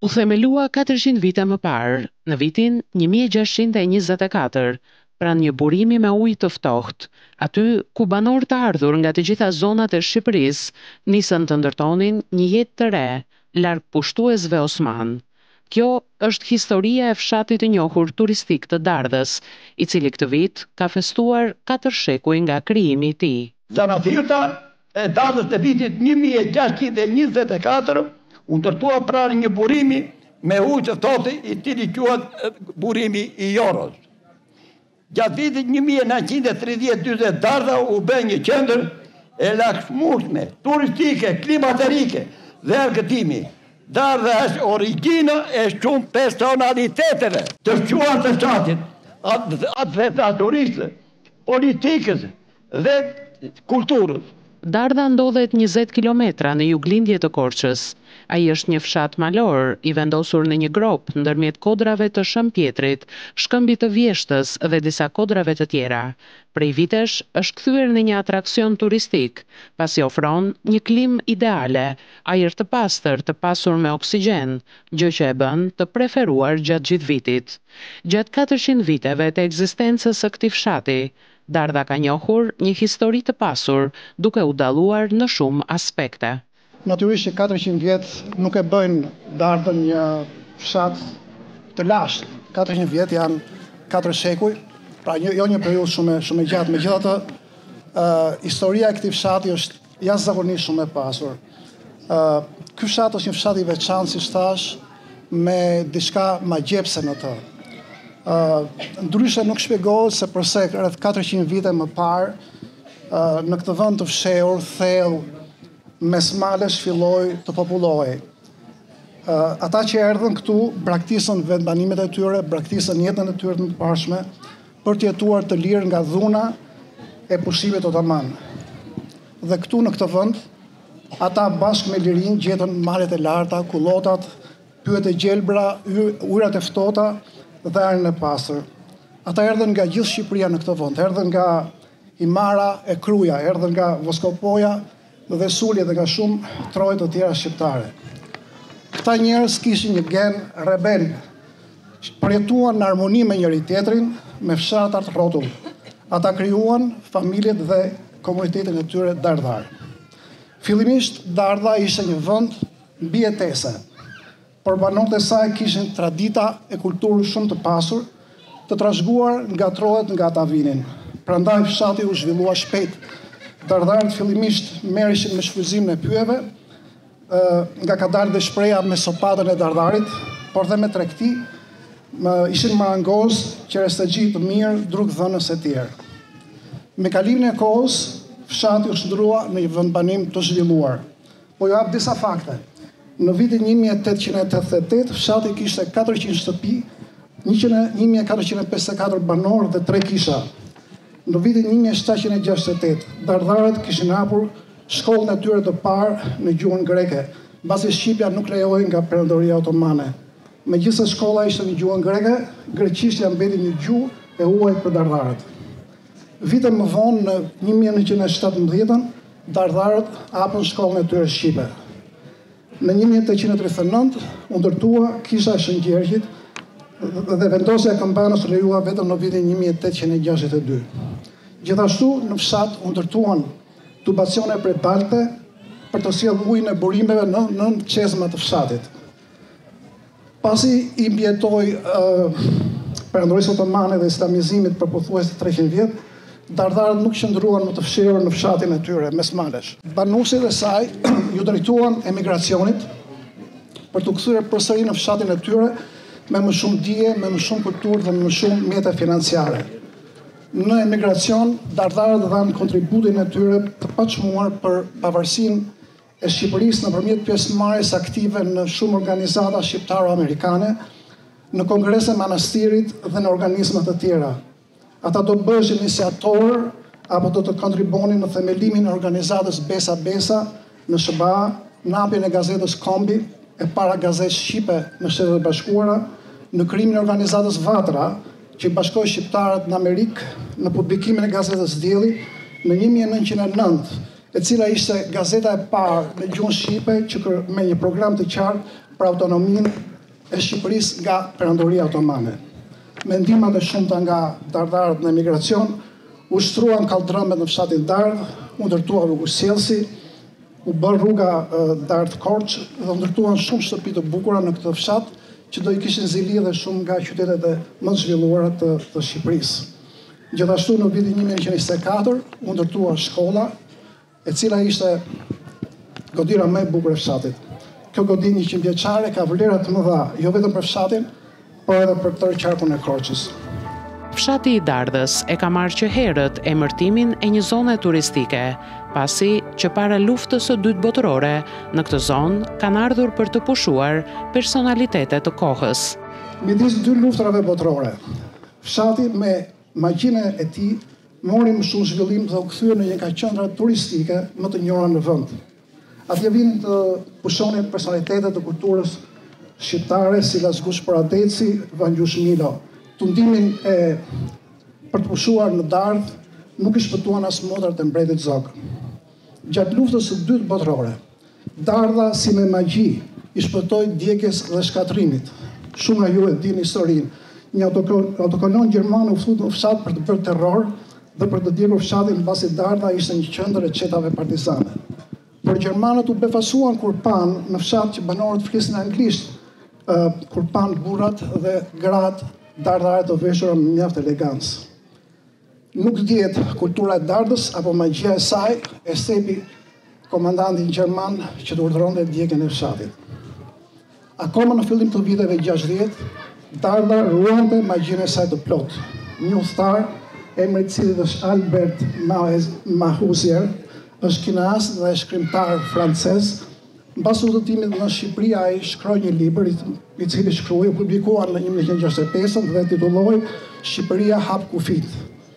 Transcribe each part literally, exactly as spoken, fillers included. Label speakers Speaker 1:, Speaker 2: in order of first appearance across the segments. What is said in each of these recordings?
Speaker 1: U themelua katërqind vite më parë, në vitin një mijë e gjashtëqind e njëzet e katër, pranë një burimi me ujë të ftohtë, aty ku banorë të ardhur nga të gjitha zonat e Shqipërisë nisën të ndërtonin një jetë të re, larg pushtuesve osman. Kjo është historia e fshatit të njohur turistik të Dardhës, i cili këtë vit ka festuar katër shekuj nga krijimi i tij.
Speaker 2: Zanafilta e Dardhës të vitit një mijë e gjashtëqind e njëzet e katër u ndërtua pranë një burimi me ujë të ftohtë, i cili quhet burimi i Jorrës. Gjatë vitit një mijë e nëntëqind e tridhjetë dyzet Dardha u bë një qendër e lakshmueshme, turistike, klimaterike dhe argëtimi. Dardha është origjina e shumë personaliteteve të shquar të fshatit, atë të turistëve, politikës dhe kulturës.
Speaker 1: Dardha ndodhet njëzet kilometra në juglindje të Korçës. Ai është një fshat malor, i vendosur në një grop ndërmjet kodrave të Shëmpjetrit, Shkëmbit të Vjeshtës dhe disa kodrave të tjera. Prej vitesh është kthyer në një atraksion turistik, pasi ofron një klimë ideale, ajër të pastër, të pasur me oksigjen, gjë që e bën të preferuar gjatë gjithë vitit. Gjatë katërqind viteve të ekzistencës së këtij fshati, Dardha ka njohur një histori të pasur, duke u dalluar në shumë aspekte.
Speaker 3: Natyrisht që katërqind vjet nuk e bëjnë Dardhën një fshat të lashtë. katërqind vjet janë katër shekuj, pra një, jo një periudhë shumë shumë e gjatë. Megjithatë, uh, historia e këtij fshati është jashtëzakonisht shumë e pasur. Uh, ky fshat është një fshat i veçantë, siç thash, me diçka magjepse në të. Uh, ndryshe nuk shpjegohet se përse rreth katërqind vite më parë, uh, në këtë vend të fshehur, thellë, mes malesh filloi të popullohej. Uh, ata që erdhën këtu braktisën vendbanimet e tyre, braktisën jetën e tyre të mëparshme për të jetuar të lirë nga dhuna e pushimit otoman. Dhe këtu në këtë vend, ata bashkë me lirin gjetën malet e larta, kullotat, pyet e gjelbra, ujrat e ftohta dhe ajrin e pastër. Ata erdhën nga gjithë Shqipëria në këtë vend, erdhën nga Imara e Kruja, erdhën nga Voskopoja dhe Sulje dhe nga shumë troje të tjera shqiptare. Këta njerëz kishin një gen rebel, përjetuan në harmoni me njëri tjetrin, me fshatar rrotull. Ata krijuan familjet dhe komunitetin e tyre dardhar. Fillimisht Dardha ishte një vend mbi jetese, por banorët e saj kishin tradita e kulturës shumë të pasur, të trashëguar nga trojet nga ata vinin. Prandaj fshati u zhvillua shpejt. Dardharët fillimisht merreshin me shfrytëzimin e pyjeve, nga ka dalë dhe shpreha me sopatën e dardharit, por dhe me tregti, ishin marangoz, qerestagji të mirë, drug dhënës e tjerë. Me kalimin e kohës, fshati u shndrua në një vendbanim të zhvilluar. Po ju jap disa fakte. Në vitin një mijë e tetëqind e tetëdhjetë e tetë, fshati kishte katërqind shtëpi, një mijë e katërqind e pesëdhjetë e katër banorë dhe tre kisha. Në vitin një mijë e shtatëqind e gjashtëdhjetë e tetë, dardharët kishin hapur shkollën e tyre të parë në gjuhën greke, mbasi Shqipja nuk lejohej nga Perandoria Otomane. Megjithëse shkolla ishte në gjuhën greke, greqishtja mbeti një gjuhë e huaj për dardharët. Vite më vonë, në një mijë e nëntëqind e shtatëmbëdhjetë, dardharët hapën shkollën e tyre shqipe. Në një mijë e tetëqind e tridhjetë e nëntë, u ndërtua kisha e Shëngjergjit dhe vendosja e Kambanës lejua vetëm në vitin një mijë e tetëqind e gjashtëdhjetë e dy. Gjithashtu, në fshat u ndërtuan tubacione prej balte për të sjellë ujin e burimeve në nën çezma të fshatit. Pasi i mbjetoi uh, Perandorisë Otomane dhe islamizimit për pothuajse treqind vjet, dardharët nuk qëndruan më të fshehur në fshatin e tyre mes malesh. Banuesit e saj ju drejtuan emigracionit për të kthyer përsëri në fshatin e tyre me më shumë dije, me më shumë kulturë dhe me më shumë mjete financiare. Në emigracion, dardharët dhanë kontributin e tyre të paçmuar për pavarësinë e Shqipërisë nëpërmjet pjesëmarrjes aktive në shumë organizata shqiptaro-amerikane, në kongrese manastirit dhe në organizma të tjera. Ata do bëhen iniciatorë apo do të kontribuonin në themelimin e organizatës Besa Besa në S B A, në hapjen e gazetës Kombi, e para gazetë shqipe në Shtetet e Bashkuara, në krijimin e organizatës Vatra, që bashkoi shqiptarët në Amerikë, në publikimin e gazetës Dielli në një mijë e nëntëqind e nëntë, e cila ishte gazeta e parë në gjuhën shqipe që me një program të qartë për autonominë e Shqipërisë nga Perandoria Otomane. Me ndihmat e shumta nga dardarët në emigracion, u shtruan kaldrëmet në fshatin Dardh, u ndërtua rruga Sjellsi, u bë rruga Dardh Korç dhe u ndërtuan shumë shtëpi të bukura në këtë fshat, që do i kishin zgjidhje shumë nga qytetet e më të zhvilluara të, të Shqipërisë. Gjithashtu në vitin një mijë njëqind e njëzet e katër u ndërtua shkolla, e cila ishte godira më e bukur e fshatit. Kjo godinë njëqind vjeçare ka vlera të mëdha, jo vetëm për fshatin, por edhe për tërë qarkun e Korçës.
Speaker 1: Fshati i Dardhës e ka marrë që herët emërtimin e një zone turistike, pasi që para luftës së dytë botërore, në këtë zonë kanë ardhur për të pushuar personalitete të kohës.
Speaker 3: Midis dy luftrave botërore, fshati me magjinë e tij mori më shumë zhvillim dhe u kthye në një nga qendrat turistike më të njohura në vend. Atje vinë të pushonin personalitetet të kulturës shqiptare si Lazgush Poradeci, Vangjush Milo. Tundimin e për të pushuar në Dardh nuk i shpëtuan as modrat e mbretit Zog. Gjatë luftës së dytë botërore, Dardha si me magji i shpëtoi djegjes dhe shkatrimit. Shumë nga ju e dini historinë. Një autokolon gjerman u futi në fshat për të bërë terror dhe për të djegur fshatin mbasi Dardha ishte një qendër e qetave partizane. Por gjermanët u befasuan kur pan në fshat që banorët flisin anglisht, uh, kur pan burrat dhe gratë dardhare të veshura me mjaft elegancë. Nuk dihet kultura e Dardhës apo magjia e saj e sepi komandantin gjerman që të urdhëronte djegjen e fshatit. Akoma në fillim të viteve gjashtëdhjetë, Dardha ruante magjinë e saj të plot. Një udhëtar, emri i cili është Albert Mahuzier, është kineas dhe shkrimtar francez. Mbas udhëtimit në Shqipëri, ai shkroi një libër i cili shkruaj u publikuar në një mijë nëntëqind e gjashtëdhjetë e pesë dhe titulloi Shqipëria hap kufit,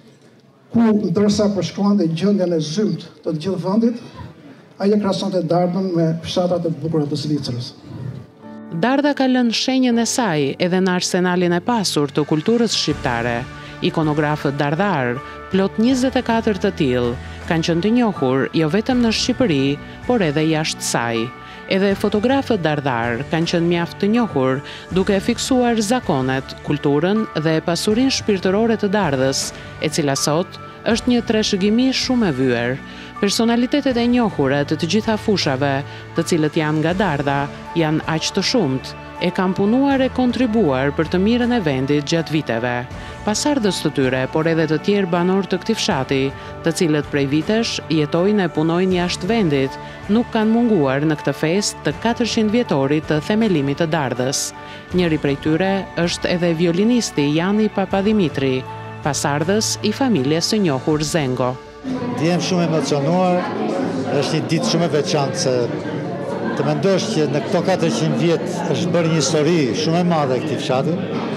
Speaker 3: ku ndërsa përshkruante gjendjen e zymt të gjithë vendit, ai e krahasonte Dardhën me fshatat e bukura të Zvicrës.
Speaker 1: Dardha ka lënë shenjën e saj edhe në arsenalin e pasur të kulturës shqiptare. Ikonografët dardhar, plot njëzet e katër të tillë, kanë qenë të njohur jo vetëm në Shqipëri, por edhe jashtë saj. Edhe fotografët dardhar kanë qenë mjaft të njohur, duke fiksuar zakonet, kulturën dhe pasurinë shpirtërore të Dardhës, e cila sot është një trashëgimi shumë e vyer. Personalitetet e njohura të të gjitha fushave, të cilët janë nga Dardha, janë aq të shumt, e kanë punuar e kontribuar për të mirën e vendit gjatë viteve. Pasardhës të tyre, por edhe të tjerë banor të këtij fshati, të cilët prej vitesh jetojnë e punojnë jashtë vendit, nuk kanë munguar në këtë festë të katërqind vjetorit të themelimit të Dardhës. Njëri prej tyre është edhe violinisti Jani Papadimitri, pasardhës i familjes së njohur Zengo.
Speaker 4: Ndihem shumë emocionuar, është një ditë shumë e veçantë se të mendosh që në këto katërqind vjet është bërë një histori shumë e madhe këtij fshati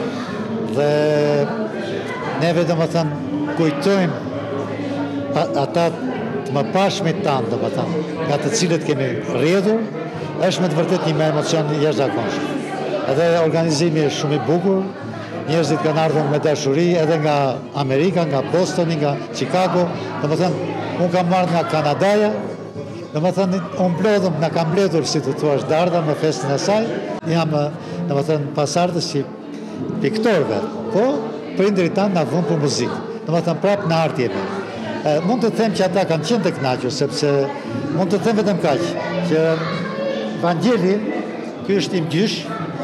Speaker 4: dhe neve domethënë kujtojmë ata të mëpashmit tanë, domethënë, nga të cilët kemi rrjedhur, është me të vërtet një emocion jashtëzakonshëm. Edhe organizimi është shumë i bukur, njerëzit kanë ardhur me dashuri edhe nga Amerika, nga Bostoni, nga Chicago, domethënë unë kam marrë nga Kanadaja, domethënë unë mblodhëm, na ka mbledhur si të thuash Dardha me festën e saj. Jam domethënë pasardhës si piktorëve, po prindërit tanë na vënë për muzikë. Domethënë prapë në art jemi. E, mund të them që ata kanë qenë të kënaqur, sepse mund të them vetëm kaq, që Vangjeli, ky është im gjysh,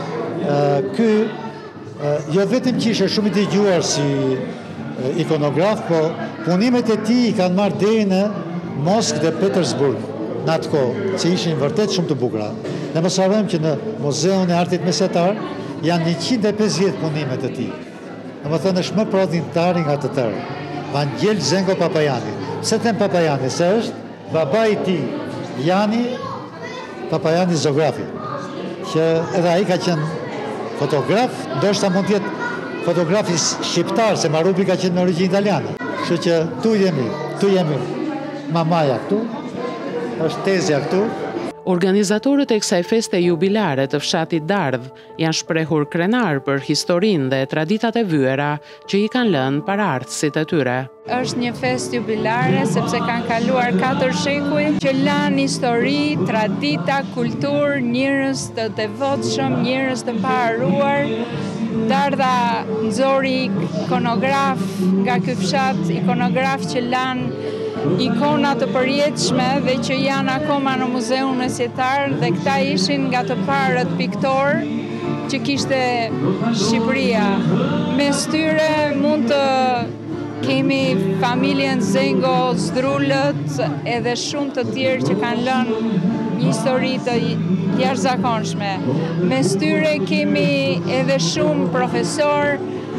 Speaker 4: ky jo vetëm që ishte shumë i dëgjuar si ikonograf, po punimet e tij i kanë marrë deri në Moskë dhe Petersburg në atë kohë, që ishin vërtet shumë të bukura. Ne mos harrojmë që në Muzeun e Artit Mesatar janë njëqind e pesëdhjetë punimet e tij. Domethënë është më prodhimtari nga të tjerë. Vangjel Zengo Papajani. Pse them Papajani? Se është babai i tij, Jani Papajani Zografi, që edhe ai ka qenë fotograf, ndoshta mund të jetë fotografi shqiptar, se Marubi ka qenë me origjinë italiane. Kështu që tu jemi, tu jemi mamaja këtu, është tezja këtu.
Speaker 1: Organizatorët e kësaj feste jubilare të fshatit Dardh janë shprehur krenar për historinë dhe traditat e vyera që i kanë lënë paraardhësit e tyre.
Speaker 5: Është një fest jubilare sepse kanë kaluar katër shekuj që lanë histori, tradita, kulturë, njerëz të devotshëm, njerëz të paharuar. Dardha nxori ikonograf nga ky fshat, ikonograf që lanë ikona të përjetshme dhe që janë akoma në Muzeun Mesjetar, dhe këta ishin nga të parët piktor që kishte Shqipëria. Mes tyre mund të kemi familjen Zengo, Zdrullët edhe shumë të tjerë që kanë lënë një histori të jashtëzakonshme. Mes tyre kemi edhe shumë profesor,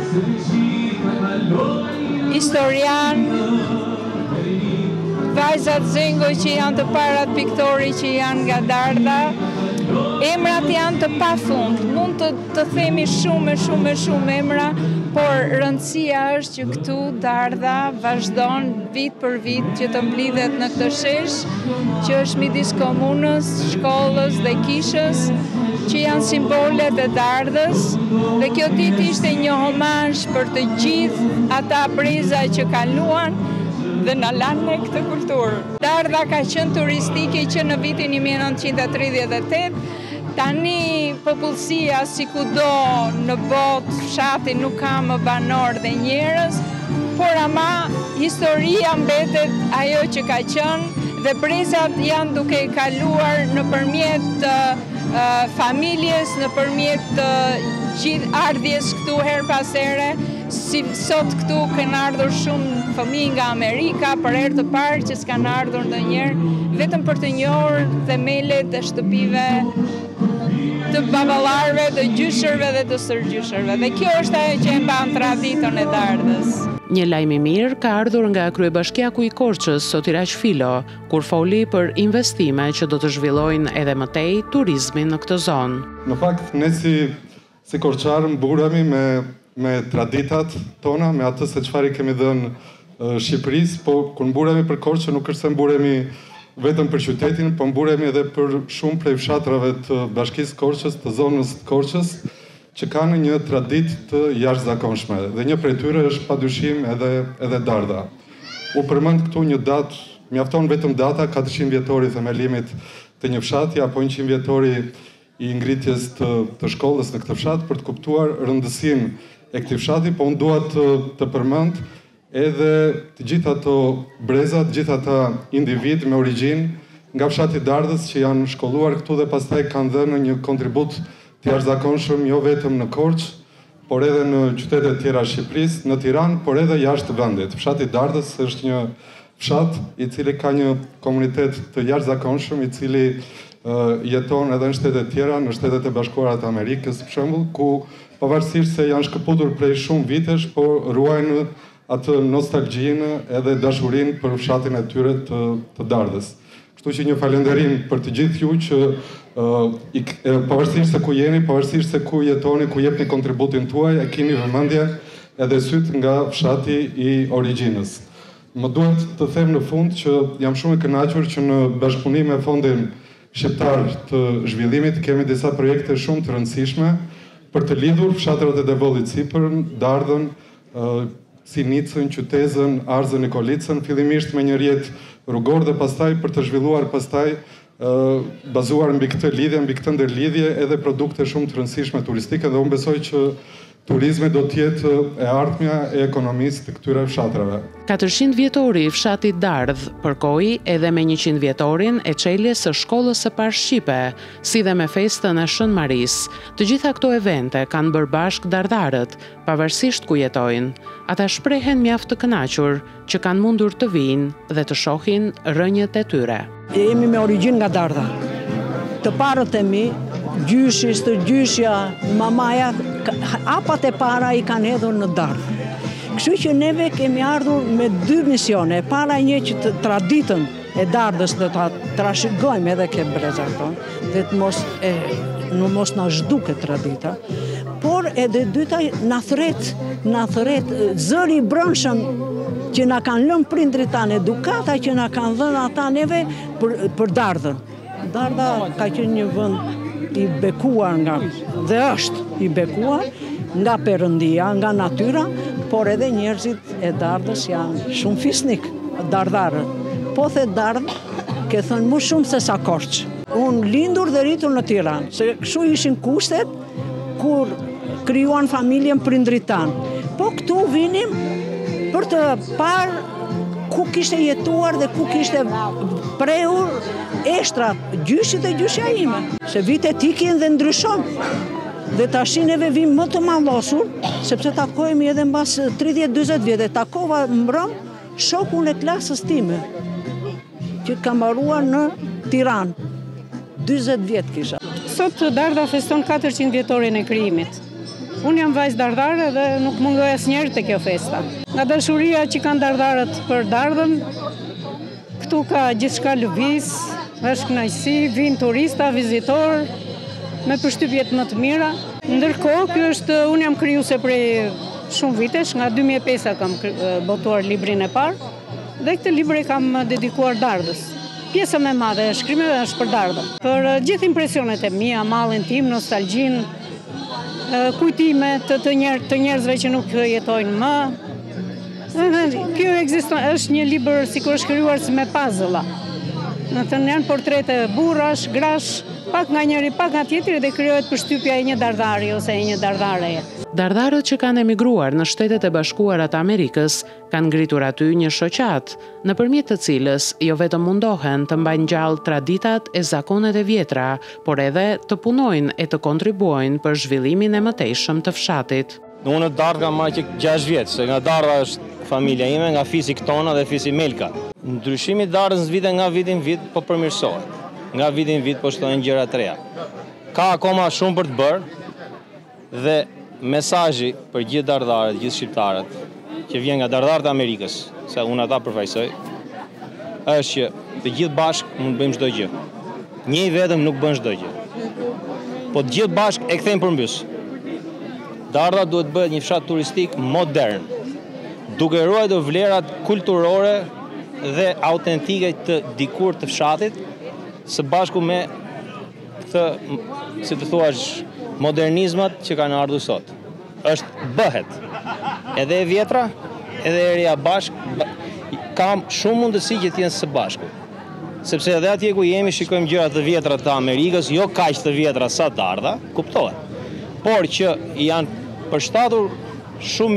Speaker 5: historian, vajzat Zengo që janë të parat piktori që janë nga Dardha. Emrat janë të pafund, mund të, të themi shumë, shumë, shumë emra, por rëndësia është që këtu Dardha vazhdon vit për vit që të mblidhet në këtë shesh, që është midis komunës, shkollës dhe kishës, që janë simbolet e Dardhës, dhe kjo ditë ishte një homazh për të gjithë ata breza që kaluan dhe në lanë në këtë kulturë. Dardha ka qenë turistike që në vitin një mijë e nëntëqind e tridhjetë e tetë, tani popullsia si kudo në botë, fshati nuk ka më banor dhe njerëz, por ama historia mbetet ajo që ka qenë dhe brezat janë duke kaluar në përmjet uh, familjes, në përmjet uh, gjithë ardhjes këtu her pas here. Si sot këtu kanë ardhur shumë fëmijë nga Amerika për herë të parë që s'kanë ardhur ndonjëherë, vetëm për të njohur themelet e shtëpive të baballarëve, të gjyshërve dhe të stërgjyshërve. Dhe kjo është ajo që e mban traditën e Dardhës.
Speaker 1: Një lajm i mirë ka ardhur nga kryebashkiaku i Korçës, Sotiraq Filo, kur foli për investime që do të zhvillojnë edhe më tej turizmin në këtë zonë.
Speaker 6: Në fakt, ne si, si korçarë mburemi me me traditat tona, me atë se çfarë kemi dhënë uh, Shqipërisë, po kur mburemi për Korçë nuk është se mburemi vetëm për qytetin, po mburemi edhe për shumë prej fshatrave të Bashkisë Korçës, të zonës të Korçës, që kanë një traditë të jashtëzakonshme. Dhe një prej tyre është padyshim edhe edhe Dardha. U përmend këtu një datë, mjafton vetëm data katërqind vjetori themelimit të një fshati apo njëqind vjetori i ngritjes të, të shkollës në këtë fshat për të kuptuar rëndësinë e këtij fshati, po unë dua të, të përmend edhe të gjitha ato breza, të gjitha ata individ me origjinë nga fshati Dardhës që janë shkolluar këtu dhe pastaj kanë dhënë një kontribut të jashtëzakonshëm jo vetëm në Korçë, por edhe në qytete tjera të Shqipërisë, në Tiranë, por edhe jashtë vendit. Fshati Dardhës është një fshat i cili ka një komunitet të jashtëzakonshëm, i cili uh, jeton edhe në shtete tjera, në Shtetet e Bashkuara të Amerikës, për shembull, ku pavarësisht se janë shkëputur prej shumë vitesh, por ruajnë atë nostalgjinë edhe dashurinë për fshatin e tyre të, të Dardhës. Kështu që një falënderim për të gjithë ju që uh, i, e, pavarësisht se ku jeni, pavarësisht se ku jetoni, ku jepni kontributin tuaj, e keni vëmendje edhe syt nga fshati i origjinës. Më duhet të them në fund që jam shumë i kënaqur që në bashkëpunim me Fondin Shqiptar të Zhvillimit kemi disa projekte shumë të rëndësishme për të lidhur fshatrat e Devollit Sipër, Dardhën, uh, Sinicën, Qytezën, Arzën, Nikolicën, fillimisht me një rjet rrugor dhe pastaj për të zhvilluar pastaj uh, bazuar mbi këtë lidhje, mbi këtë ndërlidhje edhe produkte shumë të rëndësishme turistike dhe unë besoj që turizmi do të jetë e ardhmja e ekonomisë të këtyre fshatrave.
Speaker 1: katërqind vjetori i fshatit Dardh përkoi edhe me njëqind vjetorin e çeljes së shkollës së parë shqipe, si dhe me festën e Shën Maris. Të gjitha këto evente kanë bërë bashkë dardharët, pavarësisht ku jetojnë. Ata shprehen mjaft të kënaqur që kanë mundur të vinë dhe të shohin rrënjët e tyre.
Speaker 7: Jemi me origjinë nga Dardha. Të parët e mi, gjyshi, stërgjyshja, mamaja, apat e para i kanë hedhur në Dardhë. Kështu që neve kemi ardhur me dy misione. E para një që të traditën e Dardhës dhe ta trashëgojmë edhe ke brezat tonë, dhe të mos, e, në mos na zhduket tradita, por edhe dyta na thret, na thret zëri i brendshëm që na kanë lënë prindrit tanë, edukata që na kanë dhënë ata neve për, për Dardhën. Darda ka qenë një vend i bekuar nga, dhe është i bekuar nga Perëndia, nga natyra, por edhe njerëzit e Dardës janë shumë fisnik, dardarët. Po the Dardë, ke thënë më shumë se sa Korç. Unë lindur dhe rritur në Tiranë, se kështu ishin kushtet kur krijuan familjen prindrit tanë. Po këtu vinim për të parë ku kishte jetuar dhe ku kishte prehur eshtrat, gjyshit e gjyshja ime. Se vitet ikin dhe ndryshon. Dhe tashin neve vim më të mallosur, sepse takohemi edhe mbas tridhjetë dyzet vjetë. Takova mbrëm shokun e klasës time, që ka mbaruar në Tiranë. dyzet vjetë kisha.
Speaker 8: Sot Darda feston katërqind vjetorin e krijimit. Unë jam vajzë dardare dhe nuk mungoj asnjëherë te kjo festa. Nga dashuria që kanë dardarët për Dardën, këtu ka gjithçka lëviz, është kënaqësi, vinë turista, vizitor, me përshtypjet më të mira. Ndërkohë, ky është, unë jam krijuese prej shumë vitesh, nga dy mijë e pesë kam botuar librin e parë, dhe këtë libër e kam dedikuar Dardës. Pjesa më e madhe e shkrimeve është për Dardën. Për gjithë impresionet e mia, mallin tim, nostalgjin, kujtimet të, të, njer, të njerëzve që nuk jetojnë më. Kjo ekziston, është një libër sikur është krijuar si me puzzle. Në të janë portrete burrash, grash, pak nga njëri, pak nga tjetri dhe krijohet përshtypja e një dardari ose e një dardareje.
Speaker 1: Dardarët që kanë emigruar në Shtetet e Bashkuara të Amerikës kanë ngritur aty një shoqat, nëpërmjet të cilës jo vetëm mundohen të mbajnë gjallë traditat e zakonet e vjetra, por edhe të punojnë e të kontribuojnë për zhvillimin e mëtejshëm të fshatit.
Speaker 9: Unë në Dardë kam marrë gjashtë vjetë, se nga Darda është familja ime, nga fisi Ktona dhe fisi Melka. Ndryshimi i Dardës vite nga vitin vit po përmirësohet. Nga vitin vit po shtojnë gjëra të reja. Ka akoma shumë për të bërë dhe mesazhi për gjithë dardarët, gjithë shqiptarët, që vjen nga dardarët e Amerikës, se unë ata përfaqësoj, është që të gjithë bashkë mund të bëjmë çdo gjë. Njëri vetëm nuk bën çdo gjë. Po të gjithë bashkë e kthejmë përmbys. Darda duhet të bëhet një fshat turistik modern, duke ruajtur vlerat kulturore dhe autentike të dikur të fshatit, së bashku me këtë, si të thuash, modernizmat që kanë ardhur sot. Është bëhet. Edhe e vjetra, edhe e reja bashkë, kam shumë mundësi që t'jenë së bashku. Sepse edhe atje ku jemi shikojmë gjëra të vjetra të Amerikës, jo kaq të vjetra sa Darda, kuptohet. Por që janë përshtatur shumë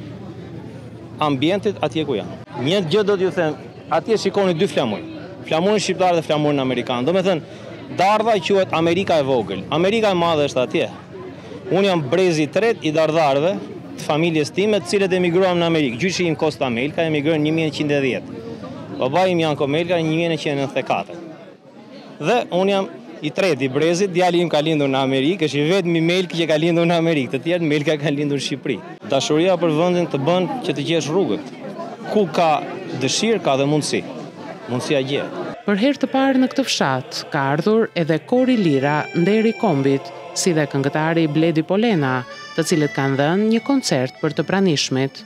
Speaker 9: mirë ambientit atje ku janë. Një gjë do t'ju them, atje shikoni dy flamuj. Flamurin shqiptar dhe flamurin amerikan. Do me thënë, Darda quhet Amerika e vogël. Amerika e madhe është atje. Unë jam brezi i tretë i dardarëve të familjes time, të cilët emigruam në Amerikë. Gjyshi im Kosta Melka emigroi në një mijë e nëntëqind e dhjetë. Babai im Janko Melka në një mijë e nëntëqind e nëntëdhjetë e katër. Dhe unë jam i tretë i brezit, djali im ka lindur në Amerikë, është i vetmi Melki që ka lindur në Amerikë, të tjerë Melka kanë lindur në Shqipëri. Dashuria për vendin të bën që të gjesh rrugët. Ku ka dëshirë, ka dhe mundësi. Mundësia gjehet.
Speaker 1: Për herë të parë në këtë fshat ka ardhur edhe Kori Lira nderi kombit, si dhe këngëtari Bledi Polena, të cilët kanë dhënë një koncert për të pranishmit.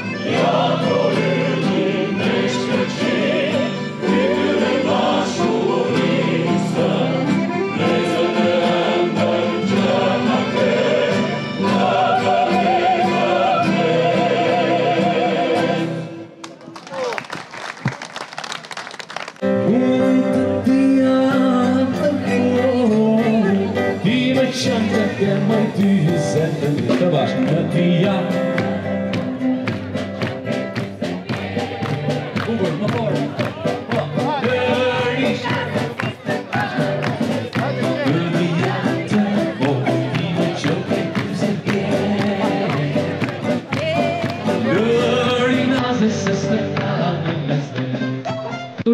Speaker 10: Sure.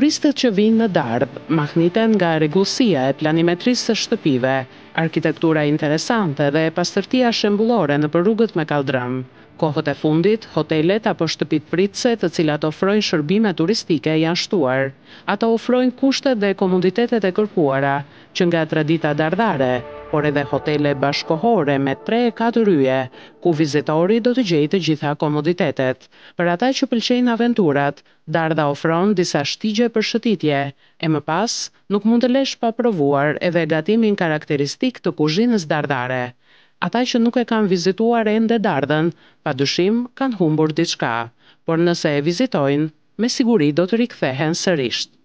Speaker 1: Turistët që vinë në Dardë mahniten nga rregullësia e planimetrisë së shtëpive, arkitektura interesante dhe pastërtia shembullore nëpër rrugët me kaldrëm. Kohët e fundit, hotelet apo shtëpitë pritëse të cilat ofrojnë shërbime turistike janë shtuar. Ata ofrojnë kushtet dhe komoditetet e kërkuara, që nga tradita dardare, por edhe hotele bashkohore me tre e katër yje, ku vizitori do të gjejë të gjitha komoditetet. Për ata që pëlqejnë aventurat, Dardha ofron disa shtigje për shëtitje, e më pas nuk mund të lesh pa provuar edhe gatimin karakteristik të kuzhinës dardare. Ata që nuk e kanë vizituar ende Dardhën, padyshim kanë humbur diçka, por nëse e vizitojnë, me siguri do të rikthehen sërish.